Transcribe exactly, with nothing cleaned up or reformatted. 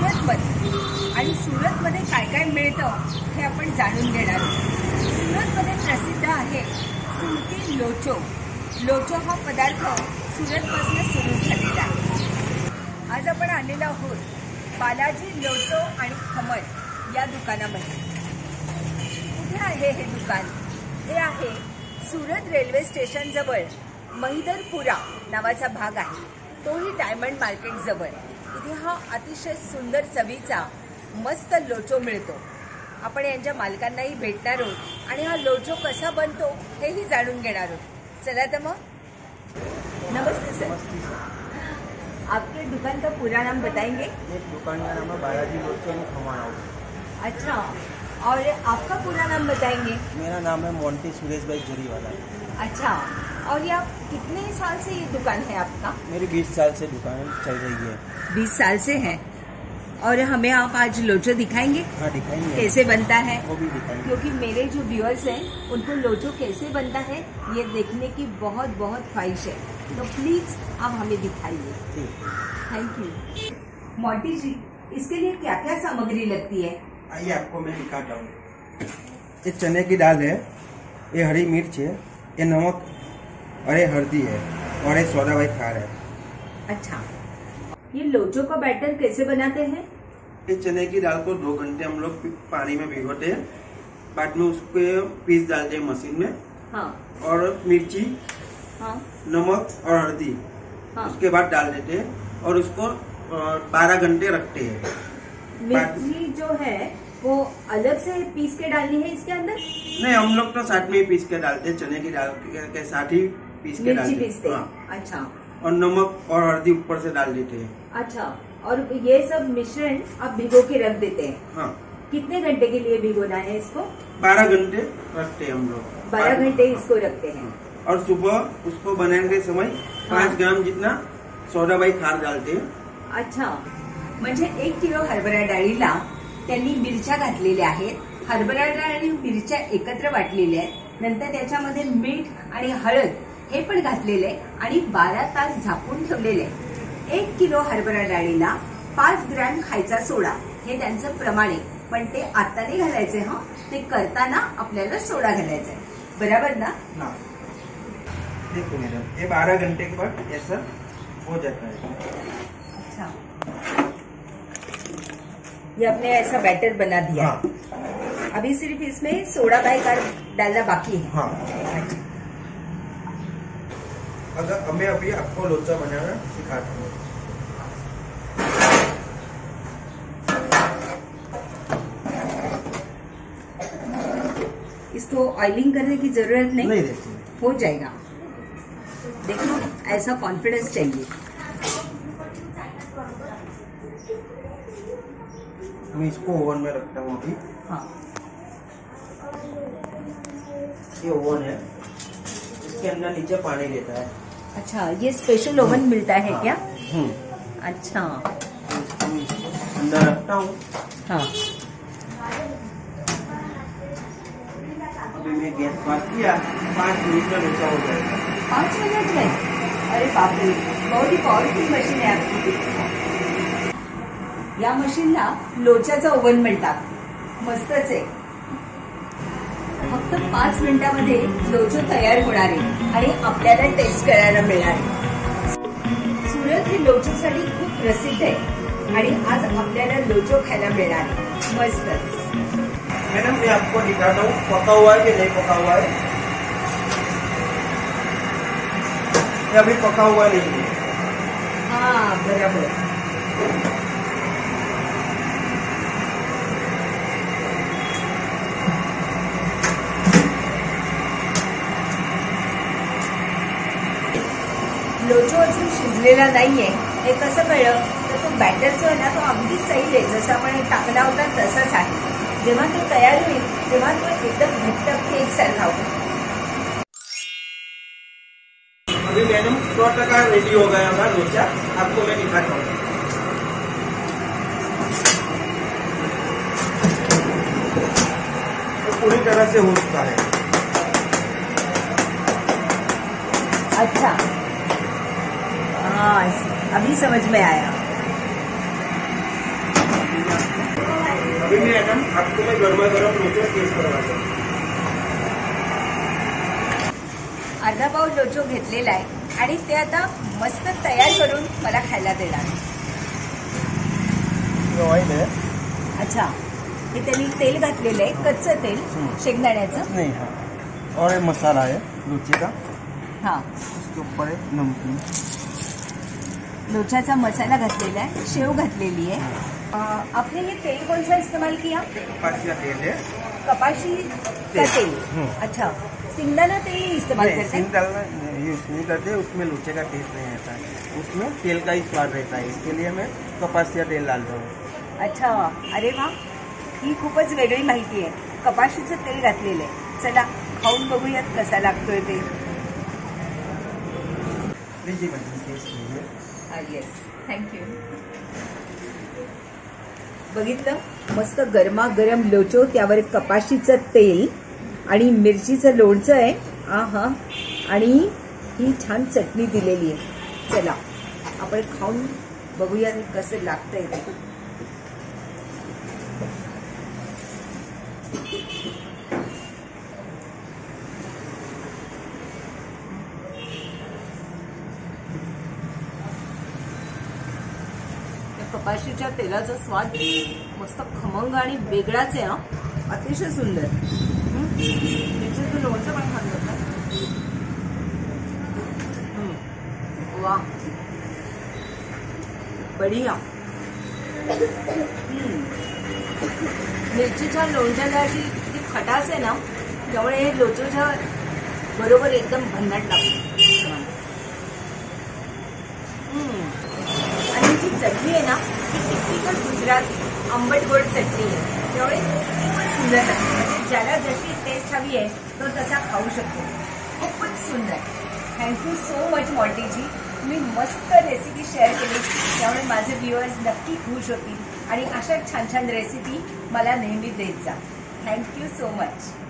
सुरतमध्ये आणि सुरतमध्ये काय काय मिळतं हे आपण जाणून घेणार आहोत। सुरतमध्ये प्रसिद्ध आहे सुरती लोचो। लोचो हा पदार्थ सुरतपासून सुरू झालेला आहे। आज आपण आलेलो आहोत बालाजी लोचो आणि खमण या दुकानामध्ये। कुठे आहे हे दुकान? हे आहे सुरत रेल्वे स्टेशन जवळ महिदरपुरा नावाचा भाग आहे, तोही डायमंड मार्केट जवळ। इथे हा अतिशय सुंदर चवीचा मस्त लोचो मिळतो। आपण यांच्या मालकांनाही भेटणार आहोत आणि हा लोचो कसा बनतो हेही जाणून घेणार आहोत। चला तर मग। नमस्ते सर, आपके दुकान का पूरा नाम बताएंगे? एक दुकान का नाम है बालाजी लोचो एंड खमण हाउस। अच्छा, और आपका पूरा नाम बताएंगे? मेरा नाम है मोंटी सुरेश भाई जरीवाला। अच्छा, और ये आप कितने साल से ये दुकान है आपका? मेरी बीस साल से दुकान चल रही है। बीस साल से है। और हमें आप आज लोचो दिखाएंगे? हाँ दिखाएंगे। कैसे बनता है वो भी दिखाएंगे, क्योंकि मेरे जो व्यूअर्स हैं उनको लोचो कैसे बनता है ये देखने की बहुत बहुत ख्वाहिश है, तो प्लीज आप हमें दिखाइए। Thank you. मोंटी जी, इसके लिए क्या क्या सामग्री लगती है? आइए आपको मैं दिखाता हूँ। ये चने की दाल है, ये हरी मिर्च है, ये नमक और ये हल्दी है और ये सोडा वाइट खार है। अच्छा, ये लोचो का बैटर कैसे बनाते हैं? ये चने की दाल को दो घंटे हम लोग पानी में भिगोते हैं, बाद में उसके पीस डालते हैं मशीन में। हाँ। और मिर्ची, हाँ, नमक और हल्दी, हाँ, उसके बाद डाल देते हैं और उसको बारह घंटे रखते हैं। मिर्ची जो है वो अलग से पीस के डालनी है इसके अंदर? नहीं, हम लोग तो साथ में ही पीस के डालते हैं, चने की दाल के साथ ही पीस के डालते हैं। हाँ। अच्छा, और नमक और हल्दी ऊपर से डाल देते हैं। अच्छा, और ये सब मिश्रण आप भिगो के रख देते हैं? हाँ। कितने घंटे के लिए भिगोना है इसको? बारह घंटे रखते हैं हम लोग। बारह घंटे इसको रखते हैं। और सुबह उसको बनाने के समय पाँच हाँ। ग्राम जितना सोडा बाई खार डालते हैं। अच्छा, म्हणजे एक किलो हरभरा डाळीला त्यांनी मिरच्या घातलेल्या आहेत। हरभरा डाळ आणि मिरच्या एकत्र वाटलेल्या आहेत, नंतर त्याच्यामध्ये मीठ आणि हळद हे पण घातलेले आणि बारा तास झाकून ठेवलेले आहे। एक किलो हरभरा डाळीला पाच ग्रॅम खायचा सोडा हे त्यांचं प्रमाण आहे, पण ते आता नाही घालायचे, हा, ते करताना आपल्याला सोडा घालायचा आहे, बराबर ना? हाँ। देखो मैडम, ये बारह घंटे के बाद ऐसा हो जाता है। अच्छा, ये आपने ऐसा बैटर बना दिया। हाँ। अभी सिर्फ इसमें सोडा बाइकार डालना बाकी है। हाँ। अगर हमें अभी आपको लोचा बनाना सिखाता हूँ। इसको ऑयलिंग करने की जरूरत नहीं, नहीं रहती, हो जाएगा। देखो, ऐसा कॉन्फिडेंस चाहिए। मैं इसको ओवन में रखता हूँ अभी। हाँ। ये ओवन है, इसके अंदर नीचे पानी लेता है। अच्छा, ये स्पेशल ओवन मिलता है? हाँ। क्या? हम्म। अच्छा, अंदर रखता हूँ। हाँ। अभी मैं गैस बंद किया, पाँच मिनट में लोचा हो जाएगा। पाँच मिनट में? अरे बाप रे, बहुत ही पॉवरफुल मशीन आहे आपकी। या मशीनला लोच्याचं ओव्हन म्हणतात। मस्तच आहे। फक्त पाच मिनिटांमध्ये लोचो तयार होणार आहे आणि आपल्याला टेस्ट करायला मिळणार आहे। सुरत हे लोचोसाठी खूप प्रसिद्ध आहे आणि आज आपल्याला लोचो खायला मिळणार आहे। मस्तच। मैडम, मैं आपको दिखाता हूँ पका हुआ है कि नहीं पका हुआ है। ये अभी पका हुआ नहीं है। हाँ, बराबर। लोचो अजून शिजलेला नाहीये, हे कसं कळलं तर तो बॅटर जो आहे ना तो अगदी सैल आहे, जसं आपण टाकला होता तसाच आहे। जेव्हा तो तयार होईल तेव्हा तो एकदम घट्ट केक सारखा होतो। अभी मैडम सौ टका रेडी हो गया हमारा लोचा, आपको मैं दिखाता हूँ। तो पूरी तरह से हो चुका है। अच्छा, हाँ, अभी समझ में आया। अभी मैडम आपको मैं गर्मा गर्म लोचो टेस्ट करवाता हूँ। अर्धा पाव लोचो घेतलेला आहे आणि ते आता मस्त तयार करून मला खायला देणार। ऑइल है। अच्छा, हे त्यांनी तेल घातलेलं आहे, कच्चं तेल शेंगदाण्याचं नहीं। हाँ, और ये मसाला है लोचे का। हाँ, उसके ऊपर है नमकीन। लोचाचा मसाला घातलेला आहे, शेव घातलेली आहे। आपने ये तेल कौन सा इस्तेमाल किया? कपासी का तेल है। कपासी का तेल। अच्छा, सिंगदाना तेल ही इस्तेमाल करते हैं? सिंगदाना यूज नहीं करते, उसमें लोचे का टेस्ट नहीं आता है, उसमें तेल का ही स्वाद रहता है, इसके लिए मैं कपासी का तेल डालता हूँ। अच्छा, अरे वा, ही खूपच वेगळी माहिती आहे। कपाशीचं तेल घातलेलं आहे। चला खाऊन बघूयात कसा लागतोय ते। Yes, thank you. बघितलं, मस्त गरमागरम लोचो, त्यावर कपाशीचं तेल आणि मिरचीचं लोणचं आहे। आहा, आणि ही छान चटणी दिलेली आहे। चला आपण खाऊन बघूया कसं लागतंय ते। कपाशीच्या तेलाचा स्वाद मस्त खमंग आणि वेगळाच आहे। हा, अतिशय सुंदर। मिरचीचं लोणचं पण खात होतं। वाह, बढिया। मिरचीच्या लोणच्याला अशी ती खटास आहे ना, त्यामुळे हे लोचोच्या बरोबर एकदम भन्नाट लागतं। आणि जी चटणी आहे ना, ती टिपिकल गुजराती आंबट गोड चटणी आहे, त्यामुळे खूपच सुंदर लागते। म्हणजे ज्याला जशी टेस्ट हवी आहे तो तसा खाऊ शकतो। खूपच सुंदर। थँक्यू सो मच मॉन्टीजी, तुम्ही मस्त रेसिपी शेअर केली, त्यामुळे माझे व्ह्युअर्स नक्की खुश होतील आणि अशा छान छान रेसिपी मला नेहमी देत जा। Thank you so much.